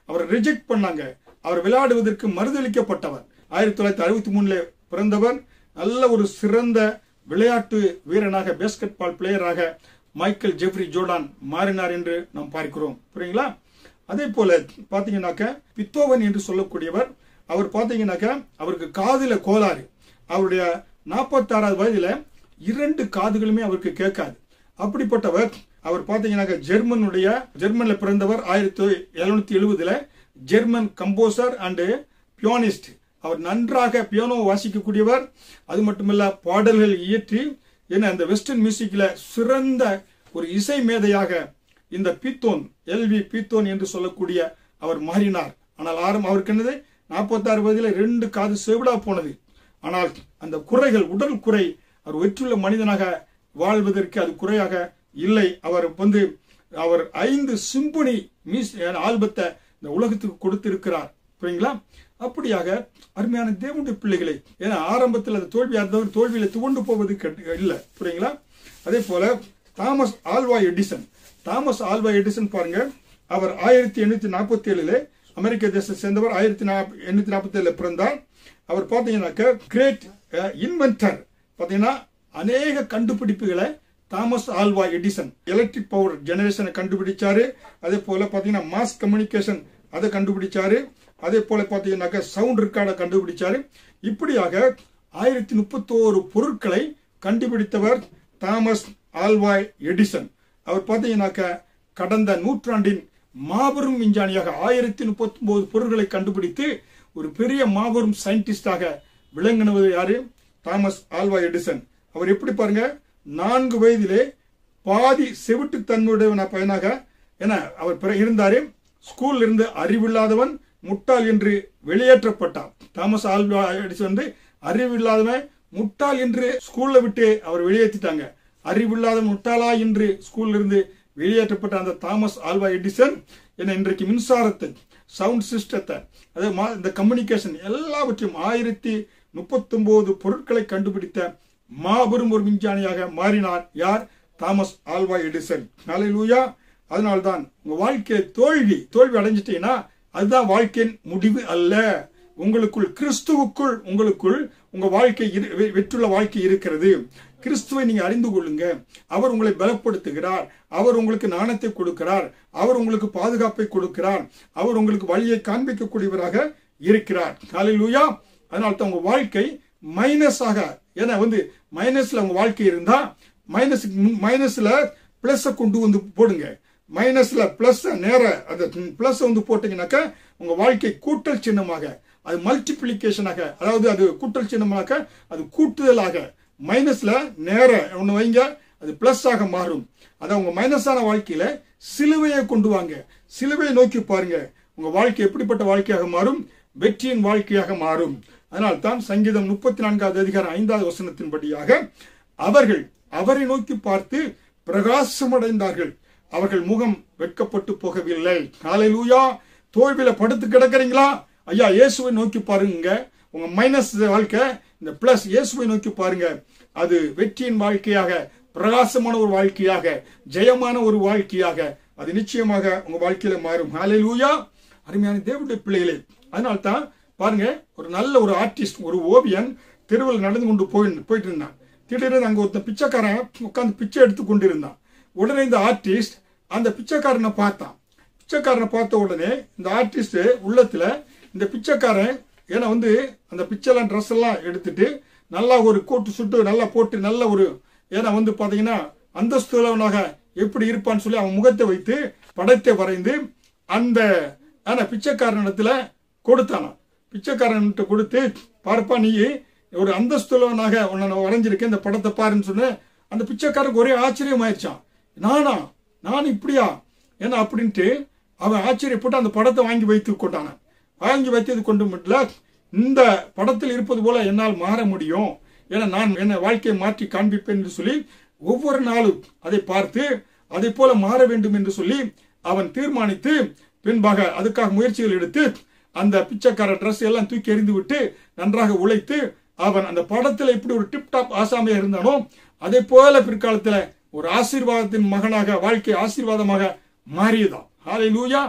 அவர் ரிஜெக்ட் பண்ணாங்க. அவர் விளையாடுவதற்கு மறுதளிக்கப்பட்டவர். ஆயிரத்தி தொள்ளாயிரத்தி அறுபத்தி மூணுல பிறந்தவர். நல்ல ஒரு சிறந்த விளையாட்டு வீரனாக, பேஸ்கெட் பால் பிளேயராக மைக்கேல் ஜெஃப்ரி ஜோர்டான் மாறினார் என்று நாம் பார்க்கிறோம். புரியுங்களா? அதே போல பாத்தீங்கன்னாக்க பித்தோவன் என்று சொல்லக்கூடியவர், அவர் பாத்தீங்கன்னாக்க அவருக்கு காதுல கோளாறு. அவருடைய நாற்பத்தி ஆறாவது வயதுல இரண்டு காதுகளுமே அவருக்கு கேட்காது. அப்படிப்பட்டவர். அவர் பாத்தீங்கன்னாக்க ஜெர்மனுடைய ஜெர்மன்ல பிறந்தவர். ஆயிரத்தி எழுநூத்தி எழுபதுல ஜெர்மன் கம்போசர் அண்ட் பியானிஸ்ட். அவர் நன்றாக பியானோ வாசிக்கக்கூடியவர். அது மட்டுமல்ல, பாடல்கள் இயற்றி என்ன அந்த வெஸ்டர்ன் மியூசிக்ல சிறந்த ஒரு இசை மேதையாக இந்த பீத்தோன், எல்வி பீத்தோன் என்று சொல்லக்கூடிய அவர் மாறினார். ஆனால் ஆரம் அவருக்கு என்னது, நாற்பத்தி ஆறு வயதுல ரெண்டு காது செவிடா போனது. ஆனால் அந்த குறைகள், உடல் குறை, அவர் வெற்றுள்ள மனிதனாக வாழ்வதற்கு அது குறையாக இல்லை. அவர் வந்து அவர் ஐந்து சிம்பொனி மியூஸ் ஆல்பத்தை இந்த உலகத்துக்கு கொடுத்திருக்கிறார். புரியுங்களா? அப்படியாக அருமையான தேவனுடைய பிள்ளைகளை, ஏன்னா ஆரம்பத்தில் அது தோல்வியா இருந்தவர் தோல்வியில துவண்டு போவது இல்லை. புரியுங்களா? அதே போல Thomas Alva Edison. Thomas Alva Edison பாருங்க, அவர் ஆயிரத்தி எண்ணூத்தி நாற்பத்தி ஏழுல அமெரிக்க தேசத்தை சேர்ந்தவர். ஆயிரத்தி எண்ணூத்தி நாற்பத்தி ஏழுல பிறந்தார். அவர் பாத்தீங்கன்னாக்க கிரேட் இன்வென்டர். பாத்தீங்கன்னா அநேக கண்டுபிடிப்புகளை Thomas Alva Edison, electric power ஜெனரேஷனை கண்டுபிடிச்சாரு. அதே போல பாத்தீங்கன்னா மாஸ் கம்யூனிகேஷன் அதை கண்டுபிடிச்சாரு. அதே போல பாத்தீங்கன்னாக்க சவுண்ட் ரெக்கார்டை கண்டுபிடிச்சாரு. இப்படியாக ஆயிரத்தி முப்பத்தி ஓரு பொருட்களை கண்டுபிடித்தவர் தாமஸ் ஆல்வா எடிசன். அவர் பாத்தீங்கன்னாக்க கடந்த நூற்றாண்டின் மாபெரும் விஞ்ஞானியாக ஆயிரத்தி முப்பத்தி ஒன்பது பொருட்களை கண்டுபிடித்து ஒரு பெரிய மாபெரும் சயின்டிஸ்டாக விளங்கினது யாரு? Thomas Alva Edison. அவர் எப்படி பாருங்க, நான்கு வயதிலே பாதி செவிட்டு தன்மையுடைய பையனாக என அவர் இருந்தாரு. ஸ்கூல்ல இருந்து அறிவில்லாதவன், முட்டாள் என்று வெளியேற்றப்பட்டார். தாமஸ் ஆல்வா எடிசன் வந்து அறிவில்லாதவன், முட்டாள் என்று ஸ்கூல்ல விட்டு அவர் வெளியேற்றிட்டாங்க. அறிவில்லாத முட்டாளா என்று ஸ்கூல்ல இருந்து வெளியேற்றப்பட்ட அந்த தாமஸ் ஆல்வா எடிசன் என்ன இன்றைக்கு மின்சாரத்தை, சவுண்ட் சிஸ்டத்தை, அதே இந்த கம்யூனிகேஷன் எல்லாவற்றையும் ஆயிரத்தி முப்பத்தி ஒன்பது பொருட்களை கண்டுபிடித்த மாபெரும் ஒரு விஞ்ஞானியாக மாறினார். யார்? Thomas Alva Edison. ஹல்லேலூயா. அதனால்தான் உங்க வாழ்க்கையை தோல்வி தோல்வி அடைஞ்சிட்டீங்கன்னா அதுதான் வாழ்க்கையின் முடிவு அல்ல. உங்களுக்குள், கிறிஸ்துவுக்குள் உங்களுக்குள் உங்க வாழ்க்கை வெற்றுள்ள வாழ்க்கை இருக்கிறது. கிறிஸ்துவை நீங்க அறிந்து கொள்ளுங்க. அவர் உங்களை பலப்படுத்துகிறார். அவர் உங்களுக்கு நாணத்தை கொடுக்கிறார். அவர் உங்களுக்கு பாதுகாப்பை கொடுக்கிறார். அவர் உங்களுக்கு வழியை காண்பிக்கக்கூடியவராக இருக்கிறார். ஹல்லேலூயா. அதனால தான் உங்க வாழ்க்கை மைனஸ் ஆக, ஏன்னா வந்து மைனஸ்ல உங்க வாழ்க்கை இருந்தா மைனஸ் மைனஸ்ல பிளஸ் கொண்டு வந்து போடுங்க. மைனஸ்ல பிளஸ் நேர அந்த பிளஸ் வந்து போட்டீங்கன்னாக்க உங்க வாழ்க்கை கூட்டல் சின்னமாக, அது மல்டிபிளிகேஷனாக, அதாவது அது கூட்டல் சின்னமாக, அது கூட்டுதலாக, மைனஸ்ல நேர ஒண்ணு வைங்க, அது பிளஸ் ஆக மாறும். அத உங்க மைனஸான வாழ்க்கையில சிலுவையை கொண்டு வாங்க. சிலுவையை நோக்கி பாருங்க. உங்க வாழ்க்கை எப்படிப்பட்ட வாழ்க்கையாக மாறும்? வெற்றியின் வாழ்க்கையாக மாறும். அதனால் தான் சங்கீதம் முப்பத்தி நான்காவது அதிகாரம் ஐந்தாவது வசனத்தின்படியாக அவர்கள் அவரை நோக்கி பார்த்து பிரகாசமடைந்தார்கள், அவர்கள் முகம் வெட்கப்பட்டு போகவில்லை. ஹல்லேலூயா. தோல்வியில படுத்து கிடக்கிறீங்களா? ஐயா, இயேசுவை நோக்கி பாருங்க. உங்க மைனஸ் வாழ்க்கை இந்த பிளஸ் இயேசுவை நோக்கி பாருங்க. அது வெற்றியின் வாழ்க்கையாக, பிரகாசமான ஒரு வாழ்க்கையாக, ஜெயமான ஒரு வாழ்க்கையாக அது நிச்சயமாக உங்க வாழ்க்கையில மாறும். ஹல்லேலூயா. அருமையான தேவனுடைய பிள்ளைகளே, அதனால்தான் பாருங்க, ஒரு நல்ல ஒரு ஆர்டிஸ்ட், ஒரு ஓவியன் தெருவில் நடந்து கொண்டு போய் போயிட்டு இருந்தான். திடீர்னு அங்க ஒருத்தன் பிச்சைக்காரன் உட்காந்து பிச்சை எடுத்து கொண்டு இருந்தான். உடனே இந்த ஆர்டிஸ்ட் அந்த பிச்சைக்காரனை பார்த்தான். பிச்சைக்காரனை பார்த்த உடனே இந்த ஆர்டிஸ்ட் உள்ளத்துல இந்த பிச்சைக்காரன், ஏன்னா வந்து அந்த பிச்சைலாம் ட்ரெஸ் எல்லாம் எடுத்துட்டு நல்லா ஒரு கோட்டு சுட்டு நல்லா போட்டு நல்ல ஒரு, ஏன்னா வந்து பாத்தீங்கன்னா அந்தஸ்துலவனாக எப்படி இருப்பான்னு சொல்லி அவன் முகத்தை வைத்து படத்தை வரைந்து அந்த பிச்சைக்காரனிடத்துல கொடுத்தானா. பிச்சைக்காரன் கொடுத்து, பார்ப்பா நீ ஒரு அந்தஸ்துலவனாக உன்னை வரைஞ்சிருக்கேன், இந்த படத்தை பாருன்னு சொன்ன அந்த பிச்சைக்காரனுக்கு ஒரே ஆச்சரியம் ஆயிடுச்சான். நானா நான் இப்படியா ஏன்னா அப்படின்ட்டு அவன் ஆச்சரியப்பட்டு அந்த படத்தை வாங்கி வைத்து கொண்டான. வாங்கி வைத்தது கொண்டு மட்டும் இந்த படத்தில் இருப்பது போல என்னால் மாற முடியும், ஏன்னா நான் என்ன வாழ்க்கையை மாற்றி காண்பிப்பேன் என்று சொல்லி ஒவ்வொரு நாளும் அதை பார்த்து அதை போல மாற வேண்டும் என்று சொல்லி அவன் தீர்மானித்து பின்பாக அதுக்காக முயற்சிகள் எடுத்து அந்த பிச்சைக்கார டிரெஸ் எல்லாம் தூக்கி எறிந்து விட்டு நன்றாக உழைத்து அவன் அந்த படத்துல இப்படி ஒரு டிப்டாப் ஆசாமியா இருந்தானோ அதே போல பிற்காலத்துல ஒரு ஆசீர்வாதத்தின் மகனாக வாழ்க்கை ஆசீர்வாதமாக மாறியதான். ஹல்லேலூயா.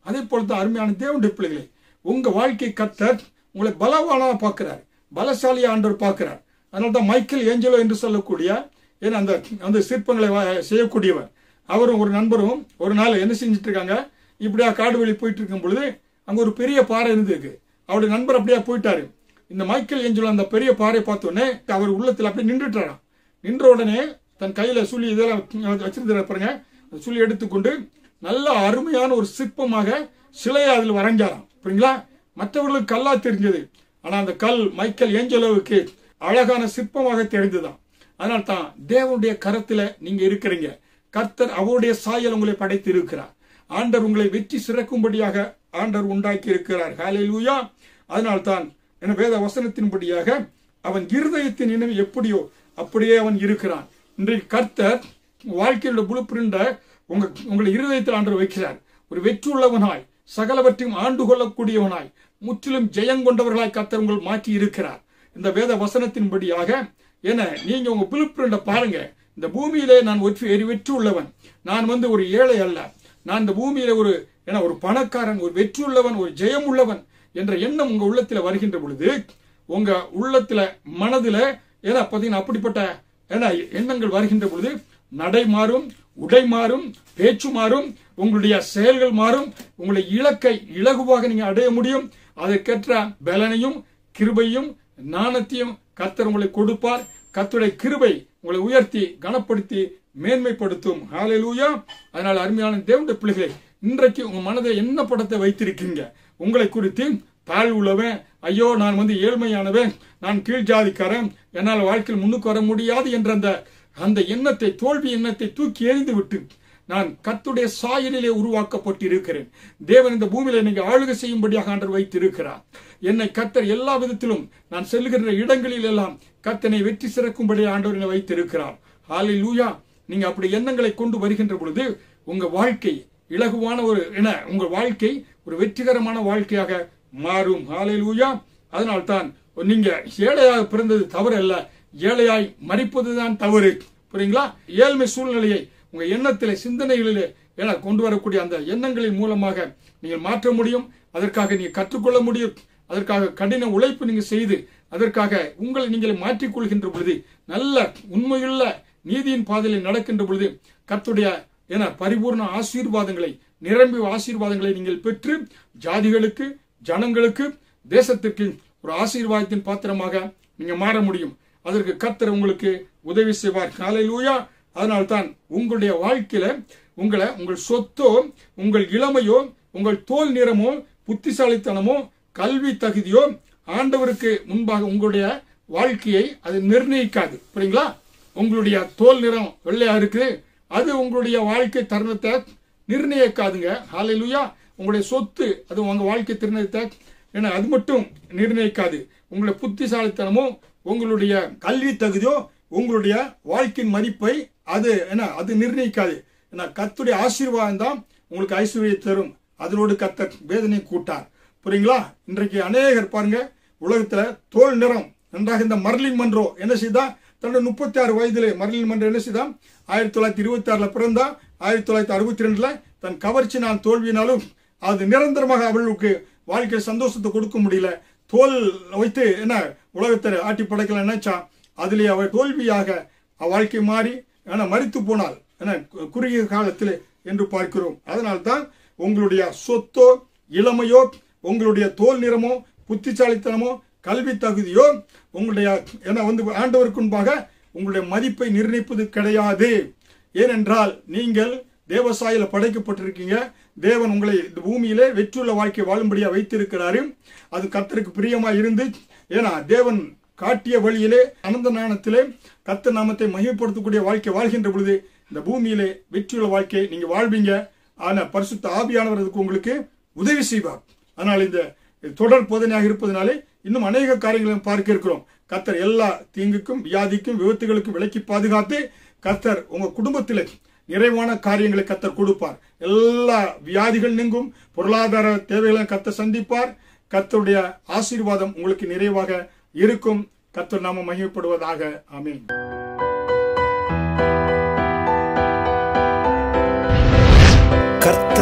அதே போலதான் அருமையான தேவனுடைய பிள்ளைகளே, உங்க வாழ்க்கை கர்த்தர் உங்களை பலவானா பார்க்கிறார், பலசாலியா ஆண்டவர் பார்க்கிறார். அதனால்தான் மைக்கேல் ஏஞ்சலோ என்று சொல்லக்கூடிய ஏன்னா அந்த அந்த சிற்பங்களை செய்யக்கூடியவர் அவரும் ஒரு நண்பரும் ஒரு நாள் என்ன செஞ்சுட்டு இருக்காங்க, இப்படியா காடு வழி போயிட்டு இருக்கும் பொழுது அங்க ஒரு பெரிய பாறை இருந்திருக்கு. அவருடைய நண்பர் அப்படியே போயிட்டாரு. இந்த மைக்கேல் ஏஞ்சலோ அந்த பெரிய பாறை பார்த்த உடனே அவர் உள்ளத்துல அப்படியே நின்றுட்டாராம். நின்ற உடனே தன் கையில சுழி இதெல்லாம் வச்சிருந்தாரு பாருங்க, சுழி எடுத்துக்கொண்டு நல்ல அருமையான ஒரு சிற்பமாக சிலையை அதில் வரைஞ்சாராம். புரியுங்களா? மற்றவர்களுக்கு கல்லா தெரிஞ்சது, ஆனா அந்த கல் மைக்கேல் ஏஞ்சலோவுக்கு அழகான சிற்பமாக தெரிந்துதான். அதனால தான் தேவனுடைய கரத்துல நீங்க இருக்கிறீங்க. கர்த்தர் அவருடைய சாயல் உங்களை படைத்து இருக்கிறார். ஆண்டவர் உங்களை வெற்றி சிறக்கும்படியாக ஆண்டவர் உண்டாக்கி இருக்கிறார். ஹல்லேலூயா. அதனால தான் என வேத வசனத்தின்படியாக அவன் இருதயத்தின் நினைவு எப்படியோ அப்படியே அவன் இருக்கிறான். இன்றைக்கு கர்த்தர் வாழ்க்கையோட புளு பிரிண்ட உங்க உங்களை இருதயத்தில் ஆண்டவர் வைக்கிறார். ஒரு வெற்றி உள்ளவனாய் சகலவற்றையும் ஆண்டு கொள்ளக்கூடியவனாய் முற்றிலும் ஜெயங்கொண்டவர்களாய் கர்த்தர் உங்கள் மாற்றி இருக்கிறார். இந்த வேத வசனத்தின்படியாக என நீங்க உங்க புளு பிரிண்ட பாருங்க. இந்த பூமியிலே நான் வெற்றி உள்ளவன், நான் வந்து ஒரு ஏழை அல்ல, நான் இந்த பூமியில ஒரு என ஒரு பணக்காரன், ஒரு வெற்றி உள்ளவன், ஒரு ஜெயம் உள்ளவன் என்ற எண்ணம் உங்க உள்ளத்துல வருகின்ற பொழுது உங்க உள்ளத்துல மனதுல ஏன்னா பாத்தீங்கன்னா அப்படிப்பட்ட ஏன்னா எண்ணங்கள் வருகின்ற பொழுது நடை மாறும், உடை மாறும், பேச்சு மாறும், உங்களுடைய செயல்கள் மாறும். உங்களுடைய இலக்கை இலகுவாக நீங்க அடைய முடியும். அதற்கேற்ற பலனையும் கிருபையும் ஞானத்தையும் கர்த்தர் உங்களை கொடுப்பார். கர்த்தருடைய கிருபை உங்களை உயர்த்தி கனப்படுத்தி மேன்மைப்படுத்தும். ஹல்லேலூயா. அதனால அருமையான தேவனுடைய பிள்ளைகளே, இன்றைக்கு உங்க மனதில் என்ன படத்தை வைத்திருக்கீங்க? உங்களை குறித்து தாழ்வுள்ளவன், ஐயோ நான் வந்து ஏழ்மையானவன், நான் கீழ் ஜாதிக்காரன், என்னால் வாழ்க்கையில் முன்னுக்கு வர முடியாது என்ற அந்த அந்த எண்ணத்தை, தோல்வி எண்ணத்தை தூக்கி எறிந்து விட்டு நான் கர்த்தருடைய சாயலிலே உருவாக்கப்பட்டு இருக்கிறேன். தேவன் இந்த பூமியில நீங்க ஆளுகை செய்யும்படியாக ஆண்டவர் வைத்திருக்கிறார். என்னை கர்த்தர் எல்லா விதத்திலும் நான் செல்லுகின்ற இடங்களில் எல்லாம் கர்த்தனை வெற்றி சிறக்கும்படி ஆண்டவர் என்னை வைத்திருக்கிறார். ஹல்லேலூயா. நீங்க அப்படி எண்ணங்களை கொண்டு வருகின்ற பொழுது உங்க வாழ்க்கை இலகுவான ஒரு என உங்க வாழ்க்கை ஒரு வெற்றிகரமான வாழ்க்கையாக மாறும். ஹல்லேலூயா. அதனால்தான் நீங்க ஏழையாக பிறந்தது தவறு அல்ல, ஏழையாய் மரிப்பதுதான் தவறு. புரியுங்களா? ஏழ்மை சூழ்நிலையை உங்க எண்ணத்திலே சிந்தனைகளிலே என கொண்டு வரக்கூடிய அந்த எண்ணங்களின் மூலமாக நீங்கள் மாற்ற முடியும். அதற்காக நீங்க கற்றுக்கொள்ள முடியும். அதற்காக கடின உழைப்பு நீங்க செய்து அதற்காக உங்களை நீங்களை மாற்றிக் கொள்கின்ற பொழுது நல்ல உண்மையுள்ள நீதியின் பாதையில் நடக்கின்ற பொழுது கர்த்தருடைய என பரிபூர்ண ஆசீர்வாதங்களை நிரம்பி ஆசீர்வாதங்களை நீங்கள் பெற்று ஜாதிகளுக்கு, ஜனங்களுக்கு, தேசத்திற்கு ஒரு ஆசீர்வாதத்தின் பாத்திரமாக நீங்க மாற முடியும். அதற்கு கர்த்தர் உங்களுக்கு உதவி செய்வார். ஹல்லேலூயா. அதனால்தான் உங்களுடைய வாழ்க்கையில உங்களை உங்கள் சொத்தோ, உங்கள் இளமையோ, உங்கள் தோல் நிறமோ, புத்திசாலித்தனமோ, கல்வி தகுதியோ ஆண்டவருக்கு முன்பாக உங்களுடைய வாழ்க்கையை அது நிர்ணயிக்காது. புரியுங்களா? உங்களுடைய தோல் நிறம் வெள்ளையா இருக்கு, அது உங்களுடைய வாழ்க்கை தருணத்தை நிர்ணயிக்காதுங்க. ஹல்லேலூயா. உங்களுடைய சொத்து அது உங்க வாழ்க்கை தருணத்தை ஏன்னா அது மட்டும் நிர்ணயிக்காது. உங்களுடைய புத்திசாலித்தனமோ, உங்களுடைய கல்வி தகுதியோ உங்களுடைய வாழ்க்கையின் மதிப்பை அது என்ன அது நிர்ணயிக்காது. ஏன்னா கர்த்தருடைய ஆசீர்வாதம் தான் உங்களுக்கு ஐஸ்வர்யத்தை தரும். அதனோடு கர்த்தர் வேதனை கூட்டார். புரியுங்களா? இன்றைக்கு அநேகர் பாருங்க, உலகத்துல தோல் நிறம் நன்றாக இந்த மர்லின் மன்றோ என்ன செய்தா, தன்னோட முப்பத்தி ஆறு வயதிலே மர்லின் மன்றோ என்ன செய்தா, ஆயிரத்தி தொள்ளாயிரத்தி இருபத்தி ஆறுல பிறந்தா, ஆயிரத்தி தொள்ளாயிரத்தி அறுபத்தி ரெண்டுல தன் கவர்ச்சி நான் தோல்வியினாலும் அது நிரந்தரமாக அவளுக்கு வாழ்க்கையில் சந்தோஷத்தை கொடுக்க முடியல. தோல் வைத்து என்ன உலகத்தை ஆட்டி படைக்கல நினைச்சா, அதிலே அவள் தோல்வியாக வாழ்க்கை மாறி மரித்து போனாள் என குறுகிய காலத்தில் என்று பார்க்கிறோம். அதனால்தான் உங்களுடைய சொத்தோ, இளமையோ, உங்களுடைய தோல் நிறமோ, புத்திசாலித்தனமோ, கல்வி தகுதியோ உங்களுடைய என வந்து ஆண்டவருக்கு முன்பாக உங்களுடைய மதிப்பை நிர்ணயிப்பது கிடையாது. ஏனென்றால் நீங்கள் தேவசாயில படைக்கப்பட்டிருக்கீங்க. தேவன் உங்களை இந்த பூமியிலே வெற்றியுள்ள வாழ்க்கை வாழும்படியா வைத்திருக்கிறாரு. அது கர்த்தருக்கு பிரியமா இருந்து ஏன்னா தேவன் காட்டிய வழியிலே அனந்த நாணத்திலே கர்த்தர் நாமத்தை மகிமைப்படுத்தக்கூடிய வாழ்க்கை வாழ்கின்ற பொழுது இந்த பூமியிலே வெற்றியுள்ள வாழ்க்கை நீங்க வாழ்வீங்க. ஆனா பரிசுத்த ஆவியானவர் அதுக்கு உங்களுக்கு உதவி செய்வார். அதனால் இந்த தொடர் போதனையாக இருப்பதனாலே இன்னும் அநேக காரியங்களை பார்க்க இருக்கிறோம். கர்த்தர் எல்லா தீங்குக்கும், வியாதிக்கும், விபத்துகளுக்கும் விலக்கி பாதுகாத்து கர்த்தர் உங்க குடும்பத்திலே நிறைவான காரியங்களை கர்த்தர் கொடுப்பார். எல்லா வியாதிகள் நீங்கும், பொருளாதார தேவைகளை கர்த்தர் சந்திப்பார். கர்த்தருடைய ஆசீர்வாதம் உங்களுக்கு நிறைவாக இருக்கும். கர்த்தர் நாம மகிமைப்படுவதாக. ஆமென். கர்த்தர்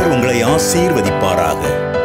கர்த்தர் உங்களை ஆசீர்வதிப்பாராக.